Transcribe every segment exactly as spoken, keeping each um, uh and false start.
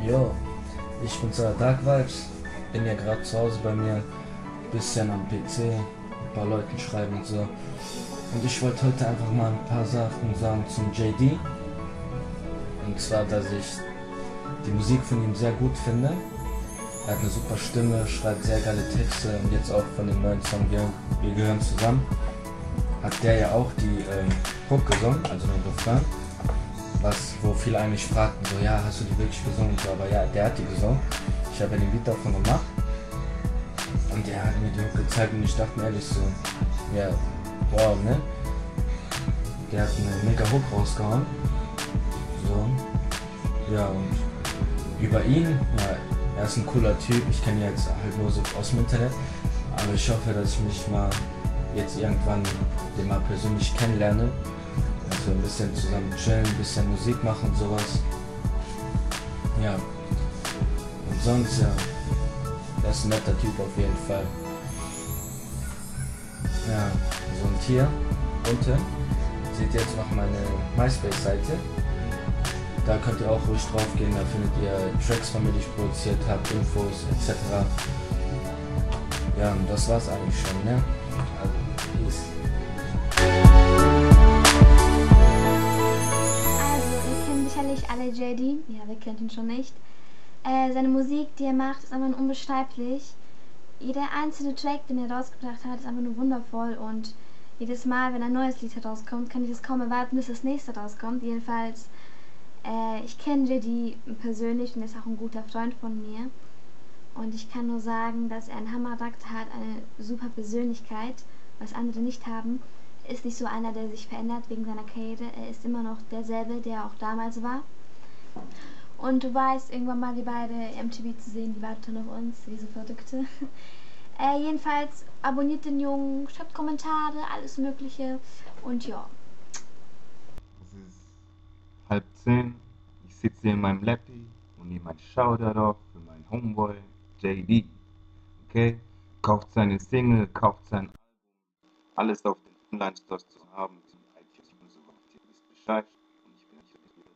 Jo, ich bin's, äh, Dark Vibes. Bin ja gerade zu Hause bei mir, bisschen am P C, ein paar Leuten schreiben und so. Und ich wollte heute einfach mal ein paar Sachen sagen zum J D. Und zwar, dass ich die Musik von ihm sehr gut finde. Er hat eine super Stimme, schreibt sehr geile Texte und jetzt auch von dem neuen Song Wir, Wir gehören zusammen. Hat der ja auch die ähm, Hook gesungen, also den Refrain. Was, wo viele eigentlich fragten, so ja, hast du die wirklich gesungen? Und so, aber ja, der hat die gesungen. Ich habe ja den Beat davon gemacht. Und der hat mir die Hook gezeigt und ich dachte mir ehrlich so, ja, wow, ne? Der hat eine mega Hook rausgehauen. So. Ja, und über ihn, ja, er ist ein cooler Typ. Ich kenne ihn jetzt halt nur so aus dem Internet. Aber ich hoffe, dass ich mich mal jetzt irgendwann den mal persönlich kennenlerne. Also ein bisschen zusammen chillen, ein bisschen Musik machen und sowas. Ja. Und sonst, ja. Er ist ein netter Typ auf jeden Fall. Ja. So, und hier unten seht ihr jetzt noch meine MySpace-Seite. Da könnt ihr auch ruhig drauf gehen, da findet ihr Tracks von mir, die ich produziert habe, Infos et cetera. Ja, und das war's eigentlich schon, ne? Also, peace. Sicherlich alle J D, ja, wer kennt ihn schon nicht. Äh, seine Musik, die er macht, ist einfach nur unbeschreiblich. Jeder einzelne Track, den er rausgebracht hat, ist einfach nur wundervoll und jedes Mal, wenn ein neues Lied herauskommt, kann ich es kaum erwarten, bis das nächste rauskommt. Jedenfalls, äh, ich kenne J D persönlich und er ist auch ein guter Freund von mir. Und ich kann nur sagen, dass er einen Hammercharakter hat, eine super Persönlichkeit, was andere nicht haben. Er ist nicht so einer, der sich verändert wegen seiner Karriere. Er ist immer noch derselbe, der auch damals war. Und du weißt, irgendwann mal die beiden M T V zu sehen, die warten auf uns, wie so Verrückte. äh, jedenfalls, abonniert den Jungen, schreibt Kommentare, alles Mögliche und ja. Es ist halb zehn, ich sitze hier in meinem Lappy und nehme ein Shoutout auf für meinen Homeboy J D. Okay? Kauft seine Single, kauft sein Album, alles auf den Online-Stores zu haben, zum iTunes und so weiter. Ihr wisst Bescheid und ich bin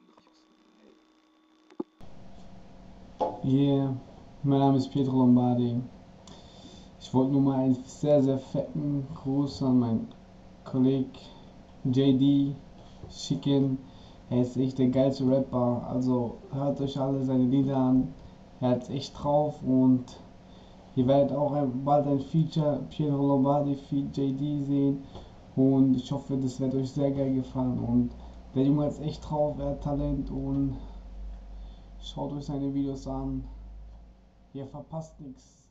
nicht Yeah, mein Name ist Pietro Lombardi. Ich wollte nur mal einen sehr, sehr fetten Gruß an meinen Kollegen J D schicken. Er ist echt der geilste Rapper, also hört euch alle seine Lieder an. Er hat es echt drauf und ihr werdet auch bald ein Feature Pietro Lombardi Feat J D sehen und ich hoffe, das wird euch sehr geil gefallen und der Junge hat es echt drauf, er hat Talent und schaut euch seine Videos an. Ihr verpasst nichts.